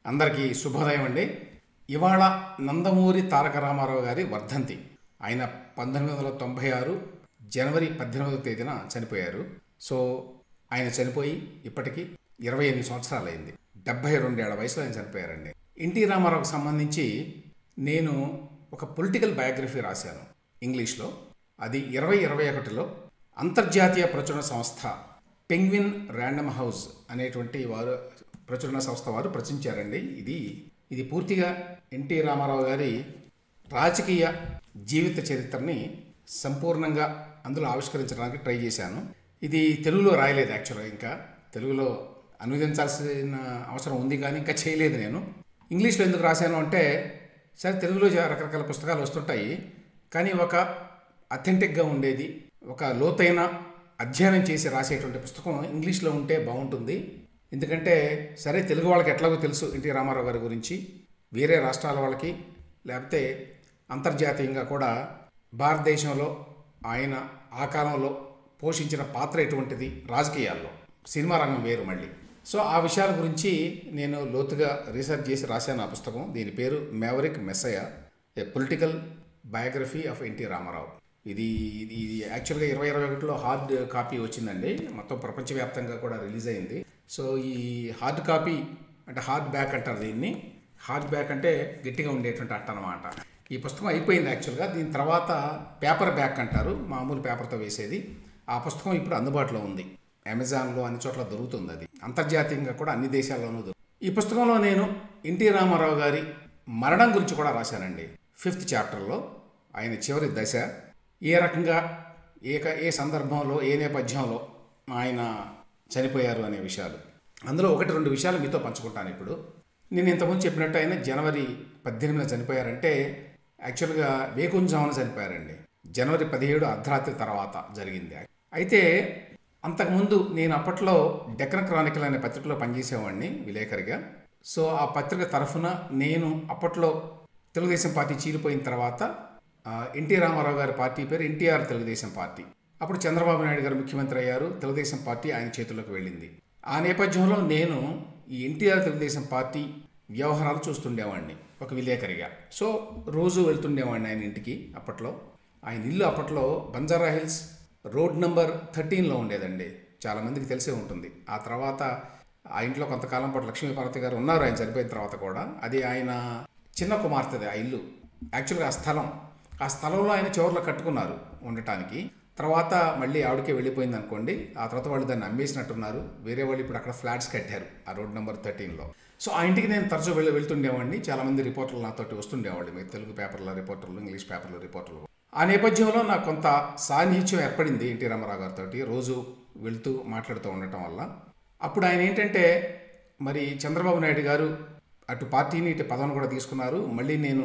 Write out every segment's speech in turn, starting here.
అందరికీ శుభోదయం అండి. ఇవాళ నందమూరి తారక రామారావు గారి వర్ధంతి. ఆయన 1996 జనవరి 18వ తేదీన చనిపోయారు. సో ఆయన చనిపోయి ఇప్పటికీ 28 సంవత్సరాలైంది. 72 ఏళ్ల వయసులో ఆయన చనిపోయారండి. ఎన్టీ రామారావుకు సంబంధించి నేను ఒక పొలిటికల్ బయోగ్రఫీ రాశాను ఇంగ్లీష్లో. అది 2021లో అంతర్జాతీయ ప్రచురణ సంస్థ పెంగ్విన్ ర్యాండమ్ హౌస్ అనేటువంటి ప్రచురణ సంస్థ వారు ప్రచురించారండి. ఇది పూర్తిగా ఎన్టీ రామారావు గారి రాజకీయ జీవిత చరిత్రని సంపూర్ణంగా అందులో ఆవిష్కరించడానికి ట్రై చేశాను. ఇది తెలుగులో రాయలేదు. యాక్చువల్గా ఇంకా తెలుగులో అనువదించాల్సిన అవసరం ఉంది, కానీ ఇంకా చేయలేదు. నేను ఇంగ్లీష్లో ఎందుకు రాశాను అంటే, సరే తెలుగులో రకరకాల పుస్తకాలు వస్తుంటాయి, కానీ ఒక అథెంటిక్గా ఉండేది, ఒక లోతైన అధ్యయనం చేసి రాసేటువంటి పుస్తకం ఇంగ్లీష్లో ఉంటే బాగుంటుంది. ఎందుకంటే సరే తెలుగు వాళ్ళకి ఎట్లాగో తెలుసు ఎన్టీ రామారావు గారి గురించి, వేరే రాష్ట్రాల వాళ్ళకి లేకపోతే అంతర్జాతీయంగా కూడా భారతదేశంలో ఆయన ఆ కాలంలో పోషించిన పాత్ర ఎటువంటిది, రాజకీయాల్లో, సినిమా రంగం వేరు మళ్ళీ. సో ఆ విషయాల గురించి నేను లోతుగా రీసెర్చ్ చేసి రాశాను ఆ పుస్తకం. దీని పేరు Maverick Messiah, a political biography of NT Rama Rao. ఇది యాక్చువల్గా 2021లో హార్డ్ కాపీ వచ్చిందండి. మొత్తం ప్రపంచవ్యాప్తంగా కూడా రిలీజ్ అయింది. సో ఈ హార్డ్ కాపీ అంటే హార్డ్ బ్యాక్ అంటారు దీన్ని. హార్డ్ బ్యాక్ అంటే గట్టిగా ఉండేటువంటి అట్ట అనమాట. ఈ పుస్తకం అయిపోయింది యాక్చువల్గా. దీని తర్వాత పేపర్ బ్యాక్ అంటారు, మామూలు పేపర్తో వేసేది. ఆ పుస్తకం ఇప్పుడు అందుబాటులో ఉంది, అమెజాన్లో అన్ని చోట్ల దొరుకుతుంది. అది అంతర్జాతీయంగా కూడా అన్ని దేశాల్లోనూ దొరుకుతుంది. ఈ పుస్తకంలో నేను ఎన్టీ రామారావు గారి మరణం గురించి కూడా రాశానండి. 5th చాప్టర్లో ఆయన చివరి దశ, ఏ రకంగా ఏ సందర్భంలో ఏ నేపథ్యంలో ఆయన చనిపోయారు అనే విషయాలు. అందులో 1-2 విషయాలు మీతో పంచుకుంటాను ఇప్పుడు. నేను ఇంతకుముందు చెప్పినట్టు ఆయన జనవరి 18న చనిపోయారంటే యాక్చువల్గా వేకుంజామున చనిపోయారండి. జనవరి 17 అర్ధరాత్రి తర్వాత జరిగింది. అయితే అంతకుముందు నేను అప్పట్లో డెక్కన్ క్రానికల్ అనే పత్రికలో పనిచేసేవాడిని విలేకరిగా. సో ఆ పత్రిక తరఫున నేను అప్పట్లో తెలుగుదేశం పార్టీ చీలిపోయిన తర్వాత ఎన్టీ రామారావు గారి పార్టీ పేరు ఎన్టీఆర్ తెలుగుదేశం పార్టీ. అప్పుడు చంద్రబాబు నాయుడు గారు ముఖ్యమంత్రి అయ్యారు, తెలుగుదేశం పార్టీ ఆయన చేతుల్లోకి వెళ్ళింది. ఆ నేపథ్యంలో నేను ఈ ఎన్టీఆర్ తెలుగుదేశం పార్టీ వ్యవహారాలు చూస్తుండేవాడిని ఒక విలేకరిగా. సో రోజు వెళ్తుండేవాడిని ఆయన ఇంటికి. అప్పట్లో ఆయన ఇల్లు అప్పట్లో బంజారా హిల్స్ రోడ్ నెంబర్ 13లో ఉండేదండి. చాలామందికి తెలిసే ఉంటుంది. ఆ తర్వాత ఆ ఇంట్లో కొంతకాలం పాటు లక్ష్మీపార్వతి గారు ఉన్నారు ఆయన చనిపోయిన తర్వాత కూడా. అది ఆయన చిన్న కుమార్తెది ఆ ఇల్లు. యాక్చువల్గా ఆ స్థలంలో ఆయన చివర్లో కట్టుకున్నారు ఉండటానికి. తర్వాత మళ్ళీ ఆవిడకే వెళ్ళిపోయింది అనుకోండి. ఆ తర్వాత వాళ్ళు దాన్ని అమ్మేసినట్టున్నారు. వేరే వాళ్ళు ఇప్పుడు అక్కడ ఫ్లాట్స్ కట్టారు ఆ రోడ్ నెంబర్ 13లో. సో ఆ ఇంటికి నేను తరచూ వెళ్తుండేవాడిని. చాలామంది రిపోర్టర్లు నాతోటి వస్తుండేవాళ్ళు, మీరు తెలుగు పేపర్ల రిపోర్టర్లు, ఇంగ్లీష్ పేపర్ల రిపోర్టర్లు. ఆ నేపథ్యంలో నాకు కొంత సాన్నిహిత్యం ఏర్పడింది ఎన్టీ రామారావు గారితో, రోజు వెళ్తూ మాట్లాడుతూ ఉండటం వల్ల. అప్పుడు ఆయన ఏంటంటే, మరి చంద్రబాబు నాయుడు గారు అటు పార్టీని ఇటు పదవిని కూడా తీసుకున్నారు. మళ్ళీ నేను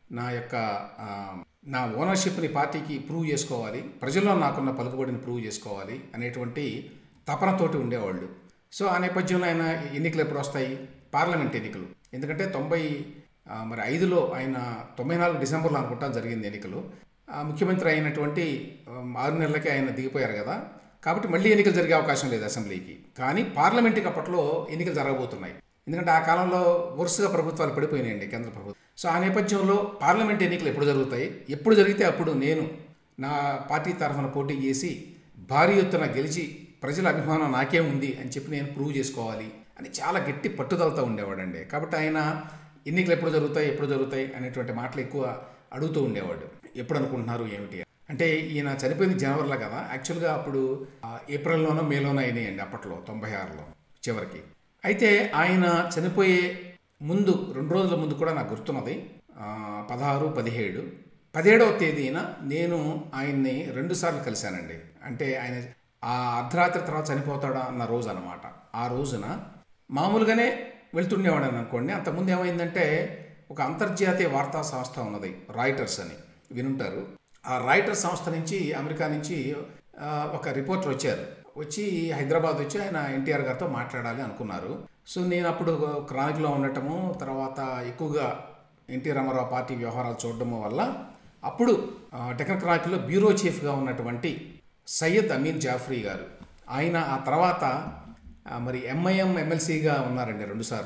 నా ఓనర్షిప్ని పార్టీకి ప్రూవ్ చేసుకోవాలి, ప్రజల్లో నాకున్న పలుకుబడిని ప్రూవ్ చేసుకోవాలి అనేటువంటి తపనతోటి ఉండేవాళ్ళు. సో ఆ నేపథ్యంలో ఆయన ఎన్నికలు ఎప్పుడు వస్తాయి, పార్లమెంట్ ఎన్నికలు. ఎందుకంటే 95లో ఆయన 94 డిసెంబర్లో అనుకుంటా జరిగింది ఎన్నికలు. ముఖ్యమంత్రి అయినటువంటి 6 నెలలకే ఆయన దిగిపోయారు కదా. కాబట్టి మళ్ళీ ఎన్నికలు జరిగే అవకాశం లేదు అసెంబ్లీకి. కానీ పార్లమెంట్కి అప్పట్లో ఎన్నికలు జరగబోతున్నాయి. ఎందుకంటే ఆ కాలంలో వరుసగా ప్రభుత్వాలు పడిపోయినాయండి, కేంద్ర ప్రభుత్వం. సో ఆ నేపథ్యంలో పార్లమెంట్ ఎన్నికలు ఎప్పుడు జరుగుతాయి, ఎప్పుడు జరిగితే అప్పుడు నేను నా పార్టీ తరఫున పోటీ చేసి భారీ ఎత్తున గెలిచి ప్రజల అభిమానం నాకే ఉంది అని చెప్పి నేను ప్రూవ్ చేసుకోవాలి అని చాలా గట్టి పట్టుదలతో ఉండేవాడండి. కాబట్టి ఆయన ఎన్నికలు ఎప్పుడు జరుగుతాయి అనేటువంటి మాటలు ఎక్కువ అడుగుతూ ఉండేవాడు. ఎప్పుడు అనుకుంటున్నారు ఏమిటి అంటే, ఈయన చెనిపోయింది జనవరిలో కదా. యాక్చువల్గా అప్పుడు ఏప్రిల్లోనో మేలోనో అయినాయండి అప్పట్లో 96లో చివరికి. అయితే ఆయన చనిపోయే ముందు 2 రోజుల ముందు కూడా నాకు గుర్తున్నది, 16, 17. 17వ తేదీన నేను ఆయన్ని 2 సార్లు కలిశానండి. అంటే ఆయన ఆ అర్ధరాత్రి తర్వాత చనిపోతాడా అన్న రోజు అనమాట. ఆ రోజున మామూలుగానే వెళ్తుండేవాడు అనుకోండి. అంతకుముందు ఏమైందంటే, ఒక అంతర్జాతీయ వార్తా సంస్థ ఉన్నది, రాయిటర్స్ అని వినుంటారు. ఆ రాయిటర్స్ సంస్థ నుంచి, అమెరికా నుంచి ఒక రిపోర్టర్ వచ్చి హైదరాబాద్ వచ్చి ఆయన ఎన్టీఆర్ గారితో మాట్లాడాలి అనుకున్నారు. సో నేను అప్పుడు క్రానిక్లో ఉండటము, తర్వాత ఎక్కువగా ఎన్టీ రామారావు పార్టీ వ్యవహారాలు చూడటము వల్ల అప్పుడు డెక్కన్ క్రానికల్లో బ్యూరో చీఫ్గా ఉన్నటువంటి సయ్యద్ అమీన్ జాఫ్రీ గారు, ఆయన ఆ తర్వాత మరి ఎంఐఎం ఎమ్మెల్సీగా ఉన్నారండి 2 సార్లు.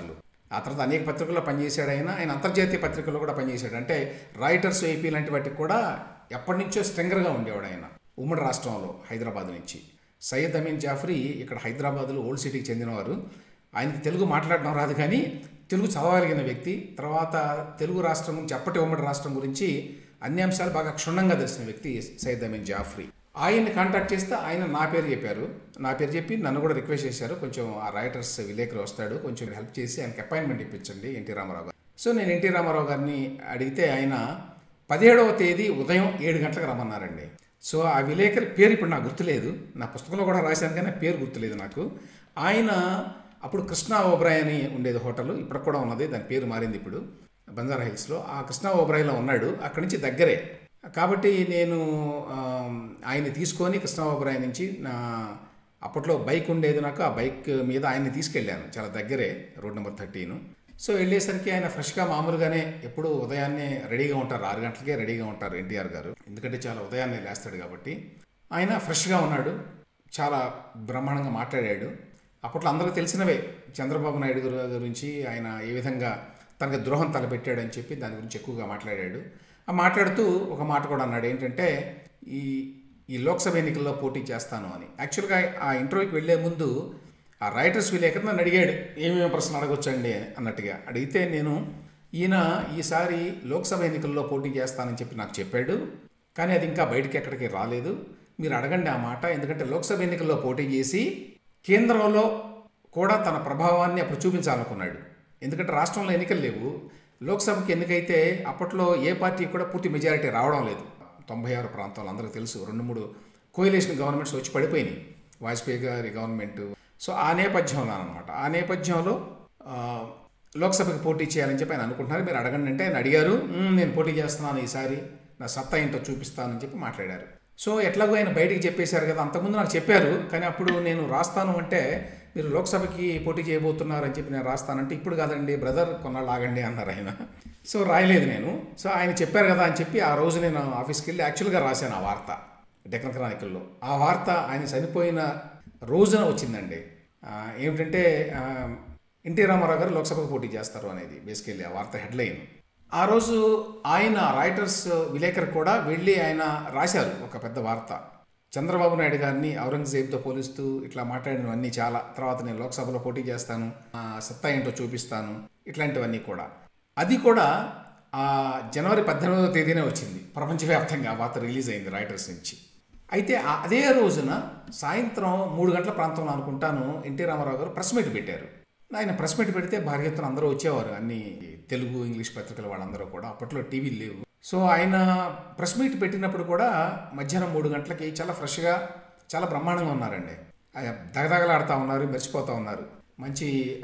ఆ తర్వాత అనేక పత్రికల్లో పనిచేశాడు. ఆయన అంతర్జాతీయ పత్రికల్లో కూడా పనిచేశాడు. అంటే రాయిటర్స్, ఏపీ లాంటి వాటికి కూడా ఎప్పటి నుంచో స్ట్రింగర్గా ఉండేవాడు ఆయన. ఉమ్మడి రాష్ట్రంలో హైదరాబాద్ నుంచి. సయ్యద్ అమీన్ జాఫ్రీ ఇక్కడ హైదరాబాద్లో ఓల్డ్ సిటీకి చెందినవారు. ఆయనకి తెలుగు మాట్లాడడం రాదు, కానీ తెలుగు చదవగలిగిన వ్యక్తి. తర్వాత తెలుగు రాష్ట్రం గురించి, అప్పటి ఉమ్మడి రాష్ట్రం గురించి అన్ని అంశాలు బాగా క్షుణ్ణంగా తెలిసిన వ్యక్తి సయ్యద్ అమీన్ జాఫ్రీ. ఆయన్ని కాంటాక్ట్ చేస్తే ఆయన నా పేరు చెప్పారు. నా పేరు చెప్పి నన్ను కూడా రిక్వెస్ట్ చేశారు, కొంచెం ఆ రైటర్స్ విలేకరు వస్తాడు, కొంచెం హెల్ప్ చేసి ఆయనకి అపాయింట్మెంట్ ఇప్పించండి ఎన్టీ రామారావు గారు. సో నేను ఎన్టీ రామారావు గారిని అడిగితే ఆయన 17వ తేదీ ఉదయం 7 గంటలకు రమ్మన్నారండి. సో ఆ విలేకరి పేరు ఇప్పుడు నాకు గుర్తులేదు, నా పుస్తకంలో కూడా రాశాను కానీ పేరు గుర్తులేదు నాకు. ఆయన అప్పుడు కృష్ణా ఓబ్రాయ్ అని ఉండేది హోటల్, ఇప్పుడు కూడా ఉన్నది, దాని పేరు మారింది ఇప్పుడు, బంజారా హిల్స్లో. ఆ కృష్ణా ఓబ్రాయ్లో ఉన్నాడు, అక్కడి నుంచి దగ్గరే. కాబట్టి నేను ఆయన్ని తీసుకొని కృష్ణా ఓబ్రాయ్ నుంచి అప్పట్లో బైక్ ఉండేది నాకు, ఆ బైక్ మీద ఆయన్ని తీసుకెళ్ళాను, చాలా దగ్గరే, రోడ్ నెంబర్ 13. సో వెళ్ళేసరికి ఆయన ఫ్రెష్గా మామూలుగానే ఎప్పుడూ ఉదయాన్నే రెడీగా ఉంటారు, 6 గంటలకే రెడీగా ఉంటారు ఎన్టీఆర్ గారు, ఎందుకంటే చాలా ఉదయాన్నే లేస్తాడు కాబట్టి. ఆయన ఫ్రెష్గా ఉన్నాడు, చాలా బ్రహ్మాండంగా మాట్లాడాడు. అప్పట్లో అందరికీ తెలిసినవే చంద్రబాబు నాయుడు గారి గురించి, ఆయన ఏ విధంగా తనకు ద్రోహం తలపెట్టాడని చెప్పి దాని గురించి ఎక్కువగా మాట్లాడాడు. ఆ మాట్లాడుతూ ఒక మాట కూడా అన్నాడు, ఏంటంటే ఈ లోక్సభ ఎన్నికల్లో పోటీ చేస్తాను అని. యాక్చువల్గా ఆ ఇంటర్వ్యూకి వెళ్లే ముందు ఆ రైటర్స్ విలేకరు నన్ను అడిగాడు, ఏమేమి ప్రశ్న అడగొచ్చండి అన్నట్టుగా. అడిగితే నేను ఈయన ఈసారి లోక్సభ ఎన్నికల్లో పోటీ చేస్తానని చెప్పి నాకు చెప్పాడు, కానీ అది ఇంకా బయటికి ఎక్కడికి రాలేదు, మీరు అడగండి ఆ మాట. ఎందుకంటే లోక్సభ ఎన్నికల్లో పోటీ చేసి కేంద్రంలో కూడా తన ప్రభావాన్ని అప్పుడు చూపించాలనుకున్నాడు. ఎందుకంటే రాష్ట్రంలో ఎన్నికలు లేవు, లోక్సభకి ఎన్నికైతే అప్పట్లో ఏ పార్టీ కూడా పూర్తి మెజారిటీ రావడం లేదు. 96 ప్రాంతాలు అందరికీ తెలుసు, 2-3 కోయిలేషన్ గవర్నమెంట్స్ వచ్చి పడిపోయినాయి, వాజ్పేయి గారి గవర్నమెంట్. సో ఆ నేపథ్యంలో అనమాట, ఆ నేపథ్యంలో లోక్సభకి పోటీ చేయాలని చెప్పి ఆయన అనుకుంటున్నారు, మీరు అడగండి అంటే ఆయన అడిగారు. నేను పోటీ చేస్తున్నాను ఈసారి, నా సత్తా ఏంటో చూపిస్తానని చెప్పి మాట్లాడారు. సో ఎట్లాగో ఆయన బయటికి చెప్పేశారు కదా, అంతకుముందు నాకు చెప్పారు, కానీ అప్పుడు నేను రాస్తాను అంటే మీరు లోక్సభకి పోటీ చేయబోతున్నారు అని చెప్పి నేను రాస్తానంటే, ఇప్పుడు కాదండి బ్రదర్, కొన్నాళ్ళు ఆగండి అన్నారు ఆయన. సో రాయలేదు నేను. సో ఆయన చెప్పారు కదా అని చెప్పి ఆ రోజు నేను ఆఫీస్కి వెళ్ళి యాక్చువల్గా రాశాను ఆ వార్త డెక్కన్ క్రానికల్లో. ఆ వార్త ఆయన చనిపోయిన రోజున వచ్చిందండి. ఏమిటంటే ఎన్టీ రామారావు గారు లోక్సభకు పోటీ చేస్తారు అనేది బేసికల్లీ ఆ వార్త హెడ్లైన్. ఆ రోజు ఆయన రైటర్స్ విలేకరు కూడా వెళ్ళి ఆయన రాశారు ఒక పెద్ద వార్త, చంద్రబాబు నాయుడు గారిని ఔరంగజేబ్తో పోలిస్తూ ఇట్లా మాట్లాడినవన్నీ చాలా, తర్వాత నేను లోక్సభలో పోటీ చేస్తాను, సత్తా ఏంటో చూపిస్తాను, ఇట్లాంటివన్నీ కూడా. అది కూడా జనవరి 18వ తేదీనే వచ్చింది ప్రపంచవ్యాప్తంగా, ఆ వార్త రిలీజ్ అయింది రైటర్స్ నుంచి. అయితే అదే రోజున సాయంత్రం 3 గంటల ప్రాంతంలో అనుకుంటాను ఎన్టీ రామారావు గారు ప్రెస్ మీట్ పెట్టారు. ఆయన ప్రెస్ మీట్ పెడితే భారీ ఎత్తున అందరూ వచ్చేవారు, అన్ని తెలుగు ఇంగ్లీష్ పత్రికల వాళ్ళందరూ కూడా, అప్పట్లో టీవీలు లేవు. సో ఆయన ప్రెస్ మీట్ పెట్టినప్పుడు కూడా మధ్యాహ్నం 3 గంటలకి చాలా ఫ్రెష్గా, చాలా బ్రహ్మాండంగా ఉన్నారండి. దగదగలాడుతూ ఉన్నారు, మెరిచిపోతూ ఉన్నారు. మంచి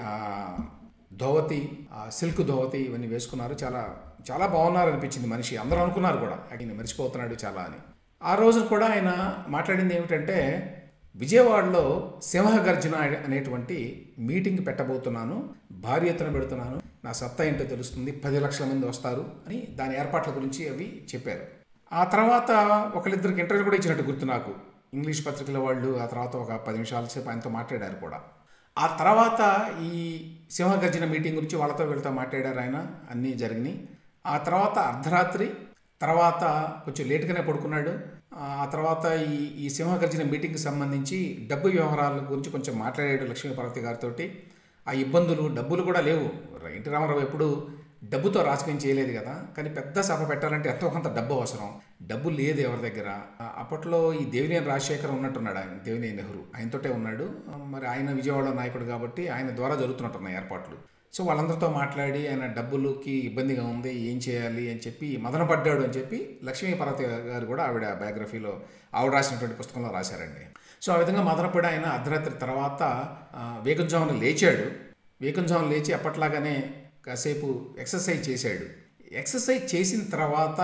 ధోవతి, సిల్క్ ధోవతి ఇవన్నీ వేసుకున్నారు, చాలా చాలా బాగున్నారు అనిపించింది మనిషి. అందరూ అనుకున్నారు కూడా ఆయన మెరిచిపోతున్నాడు చాలా అని. ఆ రోజు కూడా ఆయన మాట్లాడింది ఏమిటంటే, విజయవాడలో సింహగర్జన అనేటువంటి మీటింగ్ పెట్టబోతున్నాను, భారీ ఎత్తున పెడుతున్నాను, నా సత్తా ఏంటో తెలుస్తుంది, 10 లక్షల మంది వస్తారు అని దాని ఏర్పాట్ల గురించి అవి చెప్పారు. ఆ తర్వాత ఒకళ్ళిద్దరికి ఇంటర్వ్యూ కూడా ఇచ్చినట్టు గుర్తు నాకు, ఇంగ్లీష్ పత్రికల వాళ్ళు. ఆ తర్వాత ఒక 10 నిమిషాల సేపు ఆయనతో మాట్లాడారు కూడా. ఆ తర్వాత ఈ సింహగర్జన మీటింగ్ గురించి వాళ్ళతో వీళ్ళతో మాట్లాడారు ఆయన, అన్నీ జరిగినాయి. ఆ తర్వాత అర్ధరాత్రి తర్వాత కొంచెం లేటుగానే పడుకున్నాడు. ఆ తర్వాత ఈ సింహగర్జన మీటింగ్కి సంబంధించి డబ్బు వ్యవహారాల గురించి కొంచెం మాట్లాడాడు లక్ష్మీపార్వతి గారితో. ఆ ఇబ్బందులు, డబ్బులు కూడా లేవు, ఎన్టీ రామారావు ఎప్పుడు డబ్బుతో రాజకీయం చేయలేదు కదా, కానీ పెద్ద సభ పెట్టాలంటే ఎంతో కొంత డబ్బు అవసరం, డబ్బు లేదు ఎవరి దగ్గర. అప్పట్లో ఈ దేవినేని రాజశేఖర్ ఉన్నట్టున్నాడు, ఆయన దేవినేని నెహ్రూ ఆయనతోటే ఉన్నాడు. మరి ఆయన విజయవాడ నాయకుడు కాబట్టి ఆయన ద్వారా జరుగుతున్నట్టున్నాయి ఏర్పాట్లు. సో వాళ్ళందరితో మాట్లాడి ఆయన డబ్బులకి ఇబ్బందిగా ఉంది, ఏం చేయాలి అని చెప్పి మదనపడ్డాడు అని చెప్పి లక్ష్మీపార్వతి గారు కూడా ఆవిడ బయోగ్రఫీలో, ఆవిడ రాసినటువంటి పుస్తకంలో రాశారండి. సో ఆ విధంగా మదనపడి ఆయన అర్ధరాత్రి తర్వాత వేకుంజామున లేచాడు. వేకుంజామున లేచి అప్పట్లాగానే కాసేపు ఎక్సర్సైజ్ చేశాడు. ఎక్సర్సైజ్ చేసిన తర్వాత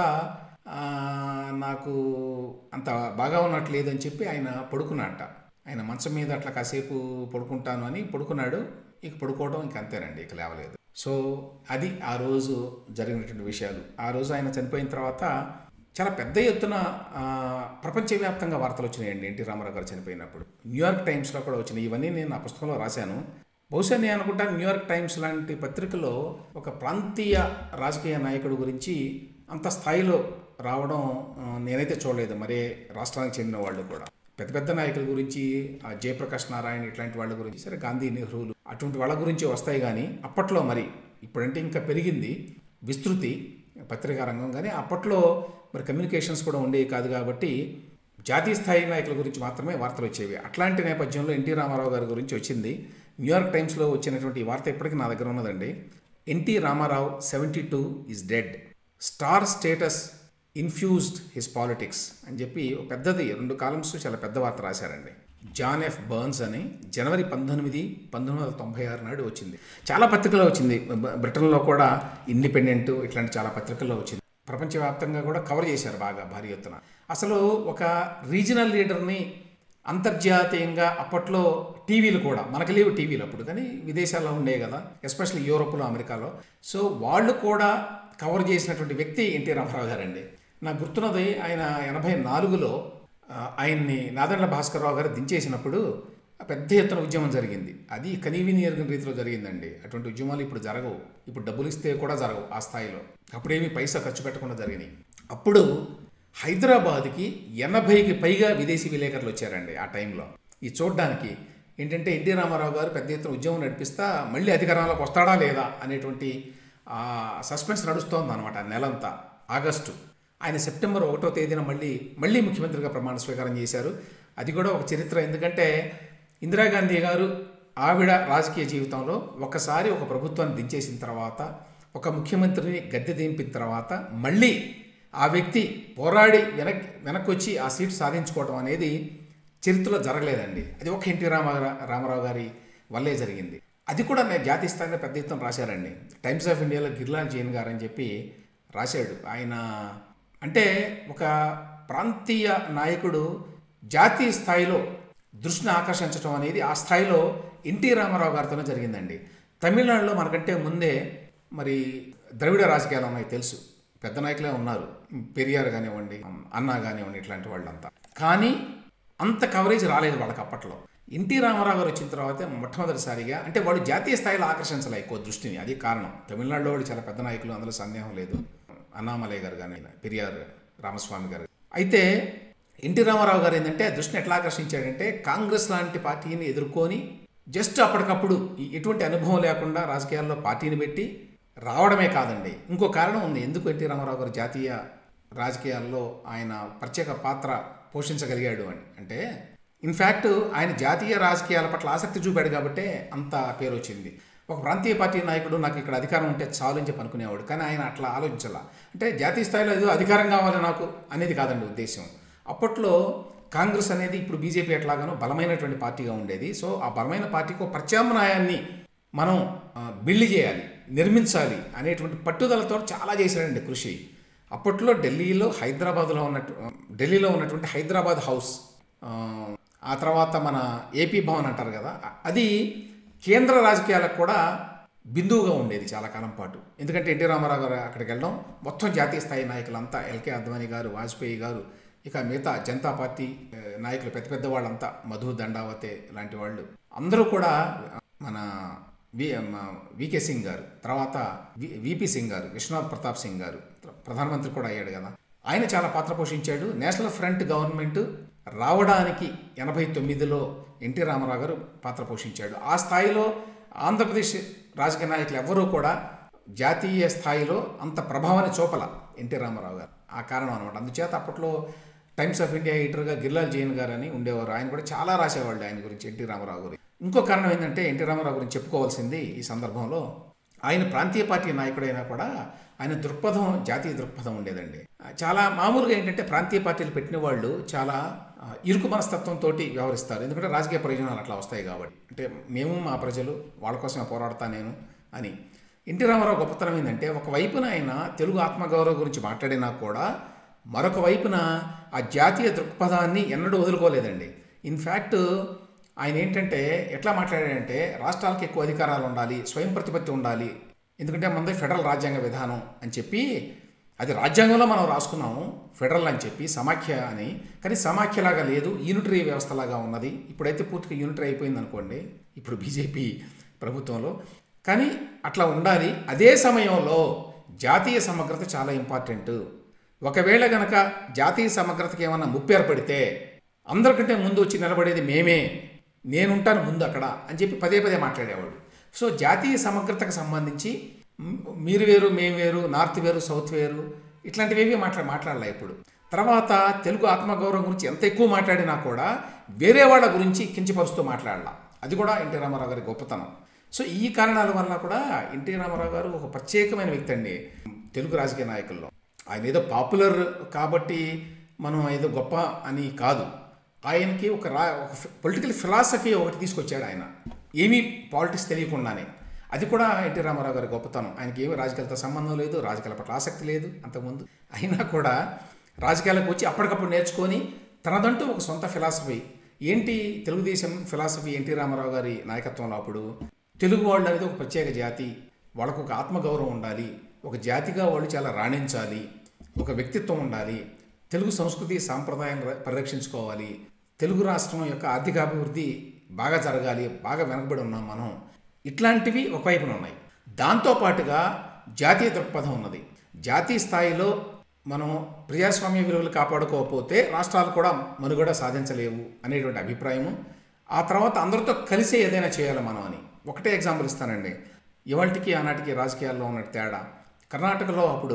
నాకు అంత బాగా ఉన్నట్లేదని చెప్పి ఆయన పడుకున్నట్ట. ఆయన మంచం మీద అట్లా కాసేపు పడుకుంటాను అని పడుకున్నాడు. ఇక పడుకోవడం ఇంక అంతేనండి, ఇక లేవలేదు. సో అది ఆ రోజు జరిగినటువంటి విషయాలు. ఆ రోజు ఆయన చనిపోయిన తర్వాత చాలా పెద్ద ఎత్తున ప్రపంచవ్యాప్తంగా వార్తలు వచ్చినాయండి ఎన్టీ రామారావు గారు చనిపోయినప్పుడు. న్యూయార్క్ టైమ్స్లో కూడా వచ్చినాయి. ఇవన్నీ నేను నా పుస్తకంలో రాశాను. బహుశా నేను అనుకుంటాను న్యూయార్క్ టైమ్స్ లాంటి పత్రికలో ఒక ప్రాంతీయ రాజకీయ నాయకుడు గురించి అంత స్థాయిలో రావడం నేనైతే చూడలేదు. మరే రాష్ట్రానికి చెందిన వాళ్ళు కూడా పెద్ద పెద్ద నాయకుల గురించి, జయప్రకాష్ నారాయణ ఇట్లాంటి వాళ్ళ గురించి, సరే గాంధీ, నెహ్రూలు అటువంటి వాళ్ళ గురించి వస్తాయి. కానీ అప్పట్లో మరి ఇప్పుడంటే ఇంకా పెరిగింది విస్తృతి పత్రికా రంగం, కానీ అప్పట్లో మరి కమ్యూనికేషన్స్ కూడా ఉండేవి కాదు. కాబట్టి జాతీయ స్థాయి నాయకుల గురించి మాత్రమే వార్తలు వచ్చేవి. అట్లాంటి నేపథ్యంలో ఎన్టీ రామారావు గారి గురించి వచ్చింది. న్యూయార్క్ టైమ్స్లో వచ్చినటువంటి ఈ వార్త ఇప్పటికీ నా దగ్గర ఉన్నదండి. NT Rama Rao 72 is dead, star status infused his politics అని చెప్పి ఒక పెద్దది 2 కాలమ్స్ చాలా పెద్ద వార్త రాశారండి. జాన్ ఎఫ్ బర్న్స్ అని జనవరి 19, 1996 నాడు వచ్చింది. చాలా పత్రికల్లో వచ్చింది. బ్రిటన్లో కూడా ఇండిపెండెంట్ ఇట్లాంటి చాలా పత్రికల్లో వచ్చింది. ప్రపంచవ్యాప్తంగా కూడా కవర్ చేశారు బాగా భారీ ఎత్తున. అసలు ఒక రీజనల్ లీడర్ని అంతర్జాతీయంగా అప్పట్లో టీవీలు కూడా, మనకు లేవు టీవీలు అప్పుడు, కానీ విదేశాల్లో ఉండేవి కదా, ఎస్పెషల్లీ యూరోప్లో, అమెరికాలో. సో వాళ్ళు కూడా కవర్ చేసినటువంటి వ్యక్తి ఎన్టీ రామారావు గారండి. నాకు గుర్తున్నది ఆయన 84లో ఆయన్ని నాదెండ్ల భాస్కర్రావు గారు దించేసినప్పుడు పెద్ద ఎత్తున ఉద్యమం జరిగింది. అది కనీవిని ఎరుగని రీతిలో జరిగిందండి. అటువంటి ఉద్యమాలు ఇప్పుడు జరగవు. ఇప్పుడు డబ్బులు ఇస్తే కూడా జరగవు ఆ స్థాయిలో. అప్పుడేమీ పైసా ఖర్చు పెట్టకుండా జరిగినాయి. అప్పుడు హైదరాబాద్కి 80కి పైగా విదేశీ విలేకరులు వచ్చారండి ఆ టైంలో. ఈ చూడడానికి ఏంటంటే ఎన్టీ రామారావు గారు పెద్ద ఎత్తున ఉద్యమం నడిపిస్తా మళ్ళీ అధికారంలోకి వస్తాడా లేదా అనేటువంటి సస్పెన్స్ నడుస్తోంది అనమాట నెలంతా. ఆగస్టు ఆయన సెప్టెంబర్ 1వ తేదీన మళ్ళీ ముఖ్యమంత్రిగా ప్రమాణ స్వీకారం చేశారు. అది కూడా ఒక చరిత్ర. ఎందుకంటే ఇందిరాగాంధీ గారు ఆవిడ రాజకీయ జీవితంలో ఒకసారి ఒక ప్రభుత్వాన్ని దించేసిన తర్వాత, ఒక ముఖ్యమంత్రిని గద్దె దింపిన తర్వాత మళ్ళీ ఆ వ్యక్తి పోరాడి వెనక్కి వచ్చి ఆ సీటు సాధించుకోవడం అనేది చరిత్రలో జరగలేదండి. అది ఒక ఎన్టీ రామారావు గారి వల్లే జరిగింది. అది కూడా నేను జాతీయ స్థాయిలో పెద్ద ఎత్తున రాశారండి. టైమ్స్ ఆఫ్ ఇండియాలో గిర్లాల్ జైన్ గారు అని చెప్పి రాశాడు. ఆయన అంటే ఒక ప్రాంతీయ నాయకుడు జాతీయ స్థాయిలో దృష్టిని ఆకర్షించడం అనేది ఆ స్థాయిలో ఎన్టీ రామారావు గారితోనే జరిగిందండి. తమిళనాడులో మనకంటే ముందే మరి ద్రవిడ రాజకీయాలు ఉన్నాయి తెలుసు, పెద్ద నాయకులే ఉన్నారు, పెరియార్ కానివ్వండి, అన్నా కానివ్వండి, ఇట్లాంటి వాళ్ళంతా. కానీ అంత కవరేజ్ రాలేదు వాళ్ళకి అప్పట్లో. ఎన్టీ రామారావు గారు వచ్చిన తర్వాత మొట్టమొదటిసారిగా, అంటే వాళ్ళు జాతీయ స్థాయిలో ఆకర్షించలే ఎక్కువ దృష్టిని, అది కారణం. తమిళనాడులో వాళ్ళు చాలా పెద్ద నాయకులు, అందులో సందేహం లేదు, అన్నామలై గారు కానీ, పెరియార్ రామస్వామి గారు. అయితే ఎన్టీ రామారావు గారు ఏంటంటే దృష్టిని ఎట్లా ఆకర్షించాడంటే, కాంగ్రెస్ లాంటి పార్టీని ఎదుర్కొని జస్ట్ అప్పటికప్పుడు ఎటువంటి అనుభవం లేకుండా రాజకీయాల్లో పార్టీని పెట్టి రావడమే కాదండి, ఇంకో కారణం ఉంది ఎందుకు ఎన్టీ రామారావు గారు జాతీయ రాజకీయాల్లో ఆయన ప్రత్యేక పాత్ర పోషించగలిగాడు అని. అంటే ఇన్ఫ్యాక్ట్ ఆయన జాతీయ రాజకీయాల పట్ల ఆసక్తి చూపాడు కాబట్టే అంత పేరు వచ్చింది. ఒక ప్రాంతీయ పార్టీ నాయకుడు నాకు ఇక్కడ అధికారం ఉంటే చాలు అని చెప్పి అనుకునేవాడు, కానీ ఆయన అట్లా ఆలోచించాల. అంటే జాతీయ స్థాయిలో ఏదో అధికారం కావాలి నాకు అనేది కాదండి ఉద్దేశం. అప్పట్లో కాంగ్రెస్ అనేది ఇప్పుడు బీజేపీ ఎట్లాగానో బలమైనటువంటి పార్టీగా ఉండేది. సో ఆ బలమైన పార్టీకి ప్రత్యామ్నాయాన్ని మనం బిల్డ్ చేయాలి, నిర్మించాలి అనేటువంటి పట్టుదలతో చాలా చేశాడండి కృషి. అప్పట్లో ఢిల్లీలో ఉన్నటువంటి హైదరాబాద్ హౌస్, ఆ తర్వాత మన ఏపీ భవన్ అంటారు కదా, అది కేంద్ర రాజకీయాలకు కూడా బిందువుగా ఉండేది చాలా కాలం పాటు. ఎందుకంటే ఎన్టీ రామారావు గారు అక్కడికి వెళ్ళడం, మొత్తం జాతీయ స్థాయి నాయకులంతా, ఎల్కే అద్వానీ గారు, వాజ్పేయి గారు, ఇక మిగతా జనతా పార్టీ నాయకులు పెద్ద పెద్ద వాళ్ళంతా, మధు దండావతే లాంటి వాళ్ళు అందరూ కూడా, మన వికే సింగ్ గారు, తర్వాత విపి సింగ్ గారు, విశ్వనాథ్ ప్రతాప్ సింగ్ గారు ప్రధానమంత్రి కూడా అయ్యాడు కదా, ఆయన చాలా పాత్ర పోషించాడు. నేషనల్ ఫ్రంట్ గవర్నమెంట్ రావడానికి 89లో ఎన్టీ రామారావు గారు పాత్ర పోషించాడు. ఆ స్థాయిలో ఆంధ్రప్రదేశ్ రాజకీయ నాయకులు ఎవరూ కూడా జాతీయ స్థాయిలో అంత ప్రభావాన్ని చూపల ఎన్టీ రామారావు గారు. ఆ కారణం అనమాట. అందుచేత అప్పట్లో టైమ్స్ ఆఫ్ ఇండియా ఎడిటర్గా గిర్లాల్ జైన్ గారు అని ఉండేవారు. ఆయన కూడా చాలా రాసేవాళ్ళు ఆయన గురించి, ఎన్టీ రామారావు గురించి. ఇంకో కారణం ఏంటంటే ఎన్టీ రామారావు గురించి చెప్పుకోవాల్సింది ఈ సందర్భంలో, ఆయన ప్రాంతీయ పార్టీ నాయకుడైనా కూడా ఆయన దృక్పథం జాతీయ దృక్పథం ఉండేదండి. చాలా మామూలుగా ఏంటంటే ప్రాంతీయ పార్టీలు పెట్టిన వాళ్ళు చాలా ఇరుకు మనస్తత్వంతో వ్యవహరిస్తారు. ఎందుకంటే రాజకీయ ప్రయోజనాలు అట్లా వస్తాయి కాబట్టి. అంటే మేము మా ప్రజలు వాళ్ళ కోసమే పోరాడతా నేను అని. ఎన్టీ రామారావు గొప్పతనం ఏంటంటే, ఒకవైపున ఆయన తెలుగు ఆత్మగౌరవం గురించి మాట్లాడినా కూడా మరొక వైపున ఆ జాతీయ దృక్పథాన్ని ఎన్నడూ వదులుకోలేదండి. ఇన్ఫ్యాక్ట్ ఆయన ఏంటంటే ఎట్లా మాట్లాడాడంటే, రాష్ట్రాలకు ఎక్కువ అధికారాలు ఉండాలి, స్వయం ప్రతిపత్తి ఉండాలి, ఎందుకంటే మనది ఫెడరల్ రాజ్యాంగ విధానం అని చెప్పి, అది రాజ్యాంగంలో మనం రాసుకున్నాము ఫెడరల్ అని చెప్పి, సమాఖ్య అని, కానీ సమాఖ్యలాగా లేదు, యూనిటరీ వ్యవస్థలాగా ఉన్నది. ఇప్పుడైతే పూర్తిగా యూనిటరీ అయిపోయింది అనుకోండి. ఇప్పుడు బీజేపీ ప్రభుత్వంలో. కానీ అట్లా ఉండాలి. అదే సమయంలో జాతీయ సమగ్రత చాలా ఇంపార్టెంట్. ఒకవేళ గనక జాతీయ సమగ్రతకి ఏమన్నా ముప్పు ఏర్పడితే అందరికంటే ముందు వచ్చి నిలబడేది మేమే, నేనుంటాను ముందు అక్కడ అని చెప్పి పదే పదే మాట్లాడేవాడు. సో జాతీయ సమగ్రతకు సంబంధించి మీరు వేరు, మేము వేరు, నార్త్ వేరు, సౌత్ వేరు, ఇట్లాంటివేవి మాట్లాడలే ఇప్పుడు. తర్వాత తెలుగు ఆత్మగౌరవం గురించి ఎంత ఎక్కువ మాట్లాడినా కూడా వేరే వాళ్ళ గురించి కించపరుస్తూ మాట్లాడాల. అది కూడా ఎన్టీ రామారావు గారి గొప్పతనం. సో ఈ కారణాల వల్ల కూడా ఎన్టీ రామారావు గారు ఒక ప్రత్యేకమైన వ్యక్తి అండి తెలుగు రాజకీయ నాయకుల్లో. ఆయన ఏదో పాపులర్ కాబట్టి మనం ఏదో గొప్ప అని కాదు. ఆయనకి ఒక పొలిటికల్ ఫిలాసఫీ ఒకటి తీసుకొచ్చాడు ఆయన, ఏమీ పాలిటిక్స్ తెలియకుండానే. అది కూడా ఎన్టీ రామారావు గారి గొప్పతనం. ఆయనకి ఏమీ రాజకీయాలతో సంబంధం లేదు, రాజకీయాల పట్ల ఆసక్తి లేదు అంతకుముందు. అయినా కూడా రాజకీయాలకు వచ్చి అప్పటికప్పుడు నేర్చుకొని తనదంటూ ఒక సొంత ఫిలాసఫీ. ఏంటి తెలుగుదేశం ఫిలాసఫీ ఎన్టీ రామారావు గారి నాయకత్వంలో అప్పుడు తెలుగు వాళ్ళు అనేది ఒక ప్రత్యేక జాతి, వాళ్ళకు ఒక ఆత్మగౌరవం ఉండాలి, ఒక జాతిగా వాళ్ళు చాలా రాణించాలి, ఒక వ్యక్తిత్వం ఉండాలి, తెలుగు సంస్కృతి సాంప్రదాయం పరిరక్షించుకోవాలి, తెలుగు రాష్ట్రం యొక్క ఆర్థికాభివృద్ధి బాగా జరగాలి, బాగా వెనకబడి ఉన్నాం మనం, ఇట్లాంటివి ఒకవైపున ఉన్నాయి. దాంతోపాటుగా జాతీయ దృక్పథం ఉన్నది. జాతీయ స్థాయిలో మనం ప్రజాస్వామ్య విలువలు కాపాడుకోకపోతే రాష్ట్రాలు కూడా మనుగడ సాధించలేవు అనేటువంటి అభిప్రాయము. ఆ తర్వాత అందరితో కలిసి ఏదైనా చేయాలి మనం అని. ఒకటే ఎగ్జాంపుల్ ఇస్తానండి. ఇవాళకి ఆనాటికి రాజకీయాల్లో ఉన్న తేడా. కర్ణాటకలో అప్పుడు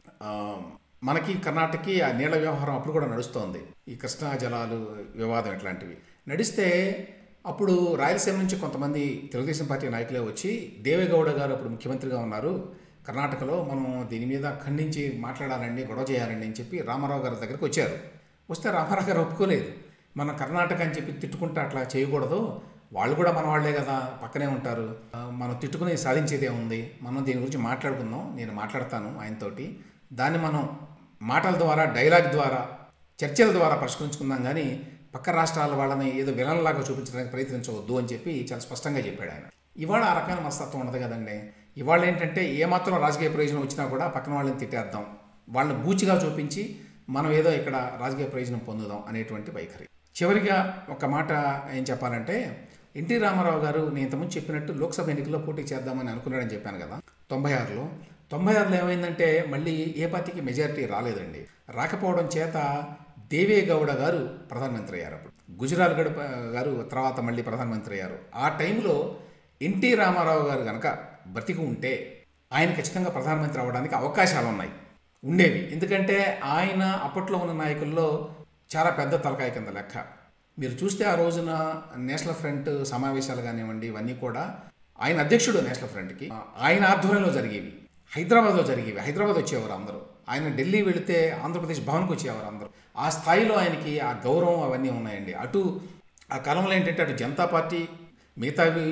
మనకి కర్ణాటకకి ఆ నీళ్ల వ్యవహారం అప్పుడు కూడా నడుస్తోంది. ఈ కృష్ణా జలాలు వివాదం ఇట్లాంటివి నడిస్తే అప్పుడు రాయలసీమ నుంచి కొంతమంది తెలుగుదేశం పార్టీ నాయకులే వచ్చి, దేవేగౌడ గారు అప్పుడు ముఖ్యమంత్రిగా ఉన్నారు కర్ణాటకలో, మనం దీని మీద ఖండించి మాట్లాడాలండి, గొడవ చేయాలండి అని చెప్పి రామారావు గారి దగ్గరికి వచ్చారు. వస్తే రామారావు గారు ఒప్పుకోలేదు. మన కర్ణాటక అని చెప్పి తిట్టుకుంటే అట్లా చేయకూడదు, వాళ్ళు కూడా మన వాళ్లే కదా, పక్కనే ఉంటారు, మనం తిట్టుకుని సాధించేదే ఉంది, మనం దీని గురించి మాట్లాడుకుందాం, నేను మాట్లాడతాను ఆయనతోటి, దాన్ని మనం మాటల ద్వారా, డైలాగ్ ద్వారా, చర్చల ద్వారా పరిష్కరించుకుందాం, కానీ పక్క రాష్ట్రాల వాళ్ళని ఏదో విలన్లాగా చూపించడానికి ప్రయత్నించవద్దు అని చెప్పి చాలా స్పష్టంగా చెప్పాడు ఆయన. ఇవాళ ఆ రకమైన మనస్తత్వం ఉండదు కదండి. ఇవాళ ఏంటంటే ఏమాత్రం రాజకీయ ప్రయోజనం వచ్చినా కూడా పక్కన వాళ్ళని తిట్టేద్దాం, వాళ్ళని బూచిగా చూపించి మనం ఏదో ఇక్కడ రాజకీయ ప్రయోజనం పొందుదాం అనేటువంటి వైఖరి. చివరిగా ఒక మాట ఏం చెప్పాలంటే, ఎన్టీ రామారావు గారు నేను ఇంతకుముందు చెప్పినట్టు లోక్సభ ఎన్నికల్లో పోటీ చేద్దామని అనుకున్నాడని చెప్పాను కదా 96లో. 96లో ఏమైందంటే మళ్ళీ ఏ పార్టీకి మెజారిటీ రాలేదండి. రాకపోవడం చేత దేవేగౌడ గారు ప్రధానమంత్రి అయ్యారు. అప్పుడు గుజరాల్ గారు తర్వాత మళ్ళీ ప్రధానమంత్రి అయ్యారు. ఆ టైంలో ఎన్టీ రామారావు గారు కనుక బ్రతికి ఉంటే ఆయన ఖచ్చితంగా ప్రధానమంత్రి అవ్వడానికి అవకాశాలు ఉండేవి. ఎందుకంటే ఆయన అప్పట్లో ఉన్న నాయకుల్లో చాలా పెద్ద తలకాయ కింద లెక్క. మీరు చూస్తే ఆ రోజున నేషనల్ ఫ్రంట్ సమావేశాలు కానివ్వండి, ఇవన్నీ కూడా ఆయన అధ్యక్షుడు నేషనల్ ఫ్రంట్కి, ఆయన ఆధ్వర్యంలో జరిగేవి. హైదరాబాద్లో జరిగేవి. హైదరాబాద్ వచ్చేవారు అందరూ. ఆయన ఢిల్లీ వెళితే ఆంధ్రప్రదేశ్ భవన్కి వచ్చేవారు అందరూ. ఆ స్థాయిలో ఆయనకి ఆ గౌరవం అవన్నీ ఉన్నాయండి. అటు ఆ కాలంలో ఏంటంటే అటు జనతా పార్టీ మిగతావి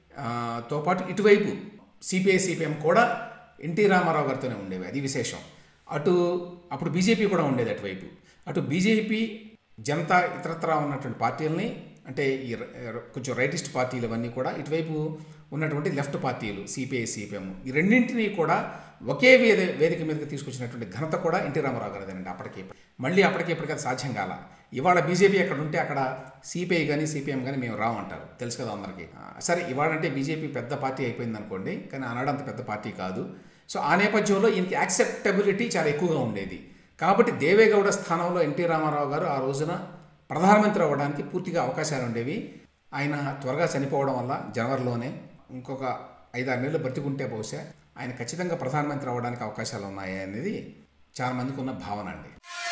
తో పాటు ఇటువైపు సిపిఐ సిపిఎం కూడా ఎన్టీ రామారావు గారితోనే ఉండేవి. అది విశేషం. అప్పుడు బీజేపీ కూడా ఉండేది అటువైపు. అటు బీజేపీ, జనతా, ఇతరత్రా ఉన్నటువంటి పార్టీలని, అంటే ఈ కొంచెం రైటిస్ట్ పార్టీలు అవన్నీ కూడా, ఇటువైపు ఉన్నటువంటి లెఫ్ట్ పార్టీలు సిపిఐ సిపిఎం, ఈ రెండింటినీ కూడా ఒకే వేదిక మీదకి తీసుకొచ్చినటువంటి ఘనత కూడా ఎన్టీ రామారావు గారిదేనండి. అప్పటికి అది సాధ్యం కాల. ఇవాళ బీజేపీ ఎక్కడ ఉంటే అక్కడ సిపిఐ కానీ సిపిఎం కానీ మేము రామంటారు, తెలుసు కదా అందరికీ. సరే, ఇవాళంటే బీజేపీ పెద్ద పార్టీ అయిపోయింది అనుకోండి, కానీ ఆనాడు అంత పెద్ద పార్టీ కాదు. సో ఆ నేపథ్యంలో ఈయనకి యాక్సెప్టబిలిటీ చాలా ఎక్కువగా ఉండేది. కాబట్టి దేవేగౌడ స్థానంలో ఎన్టీ రామారావు గారు ఆ రోజున ప్రధానమంత్రి అవ్వడానికి పూర్తిగా అవకాశాలు ఉండేవి. ఆయన త్వరగా చనిపోవడం వల్ల జనవరిలోనే, ఇంకొక 5-6 నెలలు బ్రతికుంటే బహుశా ఆయన ఖచ్చితంగా ప్రధానమంత్రి అవ్వడానికి అవకాశాలు ఉన్నాయి అనేది చాలా మందికి ఉన్న భావన అండి.